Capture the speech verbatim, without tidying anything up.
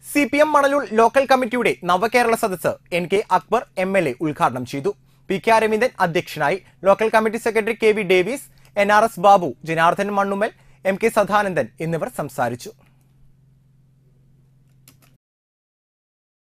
C P M Manalur local കമ്മിറ്റിയുടെ Navakerala Sadas N K Akbar M L A ഉദ്ഘാടനം ചെയ്തു. പി കെ അരവിന്ദൻ അധ്യക്ഷനായി. Local committee secretary K V Davis, N R S Babu, Janardhan Mannumal, M K Sadanandan എന്നിവർ സംസാരിച്ചു.